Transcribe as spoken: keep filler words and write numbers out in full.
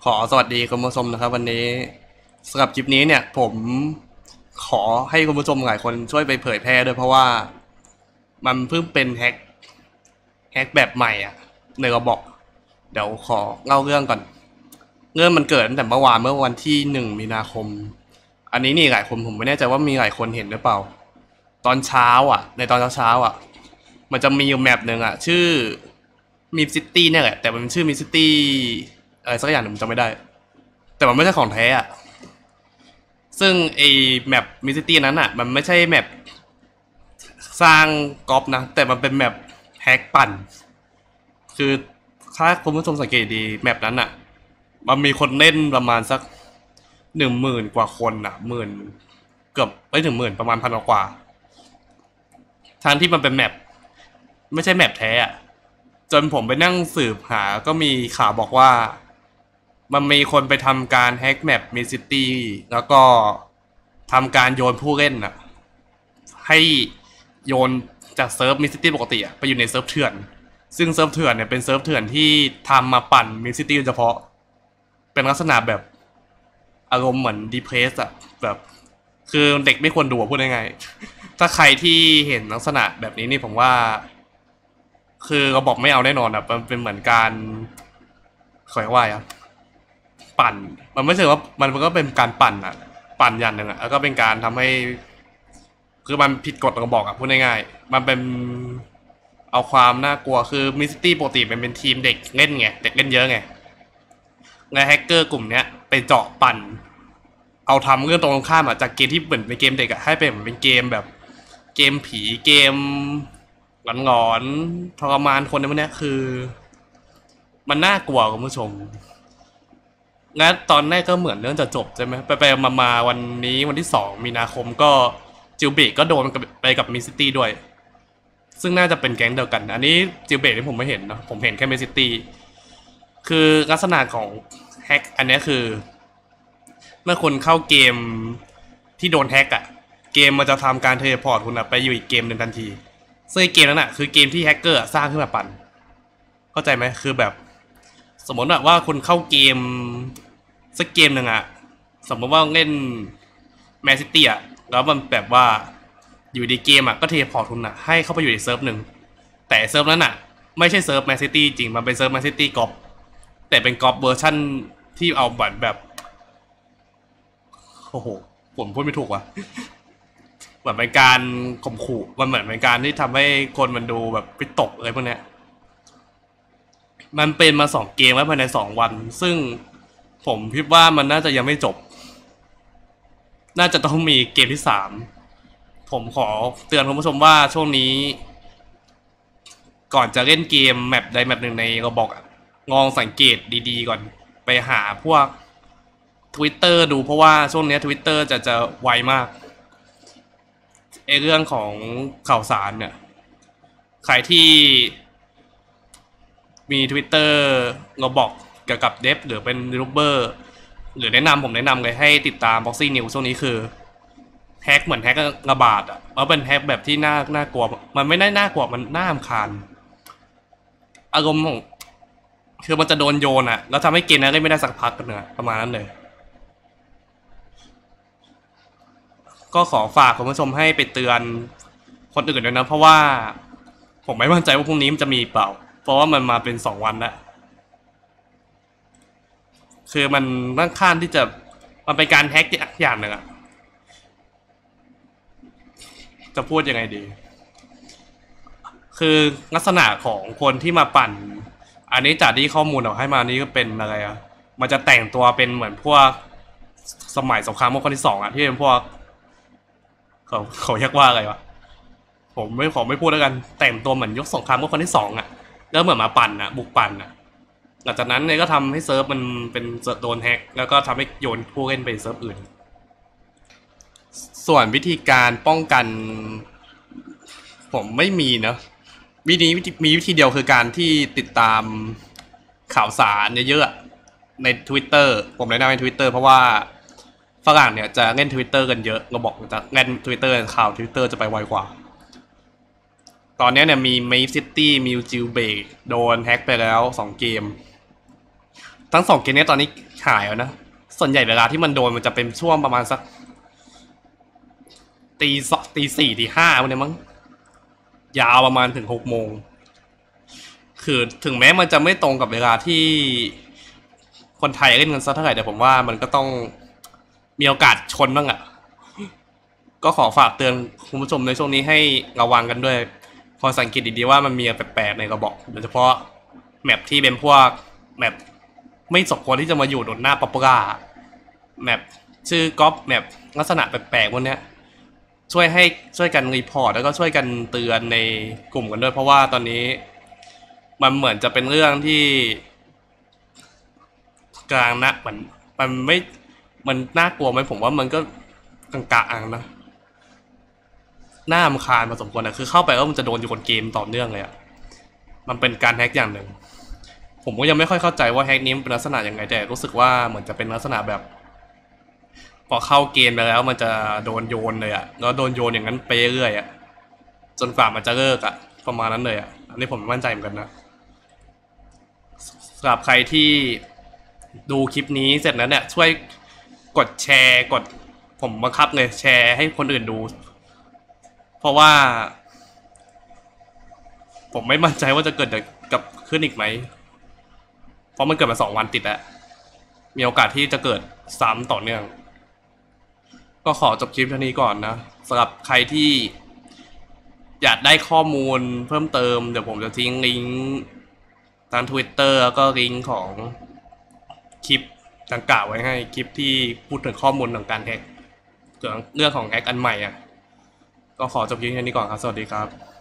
ขอสวัสดีคุณผู้ชมนะครับวันนี้สำหรับคลิปนี้เนี่ยผมขอให้คุณผู้ชมหลายคนช่วยไปเผยแพร่ด้วยเพราะว่ามันเพิ่งเป็นแฮกแฮกแบบใหม่อ่ะในระบบเดี๋ยวขอเล่าเรื่องก่อนเรื่องมันเกิดตั้งแต่เมื่อวานเมื่อวันที่หนึ่งมีนาคมอันนี้นี่หลายคนผมไม่แน่ใจว่ามีหลายคนเห็นหรือเปล่าตอนเช้าอ่ะในตอนเช้าๆอ่ะมันจะมีอยู่แมปหนึ่งอ่ะชื่อมีซิตี้เนี่ยแหละแต่มันชื่อมีซิตี้อะไรสักอย่างหนึ่งผมจำไม่ได้แต่มันไม่ใช่ของแท้อะซึ่งไอแมปมิซิตี้นั้นอ่ะมันไม่ใช่แมปสร้างก๊อปนะแต่มันเป็นแมปแฮกปั่นคือถ้าคุณผู้ชมสังเกตดีแมปนั้นอ่ะมันมีคนเล่นประมาณสักหนึ่งหมื่นกว่าคนอ่ะหมื่นเกือบไม่ถึงหมื่นประมาณพันกว่าทางที่มันเป็นแมปไม่ใช่แมปแท้อ่ะจนผมไปนั่งสืบหาก็มีข่าวบอกว่ามันมีคนไปทำการแฮกแมปมิซิตี้แล้วก็ทำการโยนผู้เล่นอ่ะให้โยนจากเซิร์ฟมิซิตี้ปกติอ่ะไปอยู่ในเซิร์ฟเถื่อนซึ่งเซิร์ฟเถื่อนเนี่ยเป็นเซิร์ฟเถื่อนที่ทำมาปั่นมิซิตี้โดยเฉพาะเป็นลักษณะแบบอารมณ์เหมือนดีเพรสอ่ะแบบคือเด็กไม่ควรดูพูดง่ายๆถ้าใครที่เห็นลักษณะแบบนี้นี่ผมว่าคือเราบอกไม่เอาแน่นอนอ่ะมันเป็นเหมือนการขอเรียกว่าอ่ะปั่นมันไม่ใช่ว่ามันก็เป็นการปั่นอ่ะปั่นอย่างหนึ่งอ่ะแล้วก็เป็นการทำให้คือมันผิดกฎเราบอกอ่ะพูดง่ายๆมันเป็นเอาความน่ากลัวคือมิสตี้ปกติมันเป็นทีมเด็กเล่นไงเด็กเล่นเยอะไงและแฮกเกอร์กลุ่มเนี้ยไปเจาะปั่นเอาทำเรื่องตรงข้ามอ่ะจากเกมที่เหมือนเป็นเกมเด็กอ่ะให้เป็นเหมือนเป็นเกมแบบเกมผีเกมหลอนๆทรมานคนในพวกนี้คือมันน่ากลัวคุณผู้ชมและตอนแรกก็เหมือนเรื่องจะจบใช่ไหมไปไปมามาวันนี้วันที่สองมีนาคมก็จิวเบกก็โดนไปกับมิสซิตี้ด้วยซึ่งน่าจะเป็นแก๊งเดียวกันอันนี้จิวเบกที่ผมไม่เห็นนะผมเห็นแค่มิสซิตี้คือลักษณะของแฮกอันนี้คือเมื่อคุณเข้าเกมที่โดนแฮกอะเกมมันจะทำการเทเลพอร์ตคุณไปอยู่อีกเกมหนึ่งทันทีซึ่งเกมนั้นอะคือเกมที่แฮกเกอร์สร้างขึ้นมาปั่นเข้าใจไหมคือแบบสมมติว่าคุณเข้าเกมสักเกมหนึ่งอะสมมติว่าเล่นแมนซิตี้อะแล้วมันแบบว่าอยู่ในเกมอะก็เทพอร์ตคุณอะให้เข้าไปอยู่ในเซิร์ฟหนึ่งแต่เซิร์ฟนั้นอะไม่ใช่เซิร์ฟแมนซิตี้จริงมันเป็นเซิร์ฟแมนซิตี้ก๊อปแต่เป็นก๊อปเวอร์ชั่นที่เอาบัตรแบบโอ้โหผมพูดไม่ถูกว่ะเหมือนเป็นการข่มขู่มันเหมือนเป็นการที่ทำให้คนมันดูแบบวิตกอะไรพวกเนี้ยมันเป็นมาสองเกมแล้วภายในสองวันซึ่งผมคิดว่ามันน่าจะยังไม่จบน่าจะต้องมีเกมที่สามผมขอเตือนคุณผู้ชมว่าช่วงนี้ก่อนจะเล่นเกมแมปใดแมปหนึ่งในเราบอกงองสังเกตดีๆก่อนไปหาพวก Twitter ดูเพราะว่าช่วงนี้ Twitter จะจะไวมากไอเรื่องของข่าวสารเนี่ยใครที่มี Twitter เราบอกเกี่ยวกับเดฟหรือเป็นยูทูบเบอร์หรือแนะนำผมแนะนำเลยให้ติดตาม Boxing News ช่วงนี้คือแฮกเหมือนแฮกระบาดอ่ะมันเป็นแฮกแบบที่น่าน่ากลัวมันไม่ได้น่ากลัวมันน่ารำคาญอารมณ์ของคือมันจะโดนโยนอ่ะแล้วทำให้เกมนั้นเล่นไม่ได้สักพักกันเนอะประมาณนั้นเลยก็ขอฝากคุณผู้ชมให้ไปเตือนคนอื่นด้วยนะเพราะว่าผมไม่มั่นใจว่าพรุ่งนี้มันจะมีเปล่าเพราะว่ามันมาเป็นสองวันแล้วคือมันค่อนข้างที่จะมันเป็นการแฮกอย่างหนึ่งอะจะพูดยังไงดีคือลักษณะของคนที่มาปั่นอันนี้จากที่ข้อมูลเราให้มานี้ก็เป็นอะไรอะมันจะแต่งตัวเป็นเหมือนพวกสมัยสงครามโลกครั้งที่สองอะที่เป็นพวกเขาเขาเรียกว่าอะไรวะผมไม่ขอไม่พูดแล้วกันแต่งตัวเหมือนยกสงครามโลกครั้งที่สองอะแล้วเหมือนมาปั่นอะบุกปั่นอะหลังจากนั้นเนี่ยก็ทำให้เซิร์ฟมันเป็นโดนแฮกแล้วก็ทำให้โยนผู้เล่นไปเซิร์ฟอื่นส่วนวิธีการป้องกันผมไม่มีนะวิธีมีวิธีเดียวคือการที่ติดตามข่าวสารเยอะๆใน Twitter ผมแนะนำใน Twitter เพราะว่าฝรั่งเนี่ยจะเล่น Twitter กันเยอะเราบอกจะเล่น Twitter ข่าว Twitter จะไปไวกว่าตอนนี้เนี่ยมี Maze City มี Jailbreak โดนแฮกไปแล้วสองเกมทั้งสองเกมนี้ตอนนี้หายแล้วนะส่วนใหญ่เวลาที่มันโดนมันจะเป็นช่วงประมาณสักตีสตีสี่ตีห้าวันนี้มั้งยาวประมาณถึงหกโมงคือถึงแม้มันจะไม่ตรงกับเวลาที่คนไทยเล่นกันสักเท่าไหร่แต่ผมว่ามันก็ต้องมีโอกาสชนบ้างอะก็ขอฝากเตือนคุณผู้ชมในช่วงนี้ให้ระวังกันด้วยพอสังเกตดีๆว่ามันมีแปลกๆในกระบอกโดยเฉพาะแมปที่เป็นพวกแมปไม่สมควรที่จะมาอยู่บนหน้าป๊อปปูล่าแมปชื่อก๊อปแมปลักษณะแปลกๆพวกนี้ช่วยให้ช่วยกันรีพอร์ตแล้วก็ช่วยกันเตือนในกลุ่มกันด้วยเพราะว่าตอนนี้มันเหมือนจะเป็นเรื่องที่กลางนะมันมันไม่มันน่ากลัวไหมผมว่ามันก็กลางๆนะน่ารำคาญพอสมควรนะคือเข้าไปแล้วมันจะโดนอยู่บนเกมต่อเนื่องเลยอะมันเป็นการแฮกอย่างหนึ่งผมก็ยังไม่ค่อยเข้าใจว่าแฮกนี้เป็นลักษณะยังไงแต่รู้สึกว่าเหมือนจะเป็นลักษณะแบบพอเข้าเกมไปแล้วมันจะโดนโยนเลยอะแล้วโดนโยนอย่างนั้นไปเรื่อยอะจนกว่ามันจะเลิกอะประมาณนั้นเลยอะอันนี้ผมไม่มั่นใจเหมือนกันนะสำหรับใครที่ดูคลิปนี้เสร็จแล้วเนี่ยช่วยกดแชร์กดผมบังคับเลยแชร์ให้คนอื่นดูเพราะว่าผมไม่มั่นใจว่าจะเกิดกับขึ้นอีกไหมเพราะมันเกิดมาสองวันติดแล้วมีโอกาสที่จะเกิดซ้ำต่อเนื่องก็ขอจบคลิปเท่านี้ก่อนนะสำหรับใครที่อยากได้ข้อมูลเพิ่มเติมเดี๋ยวผมจะทิ้งลิงก์ทาง Twitter แล้วก็ลิงก์ของคลิปดังกล่าวไว้ให้คลิปที่พูดถึงข้อมูลของการแฮกเกี่ยวกับเรื่องของแฮกอันใหม่อ่ะก็ขอจบคลิปแค่นี้ก่อนครับสวัสดีครับ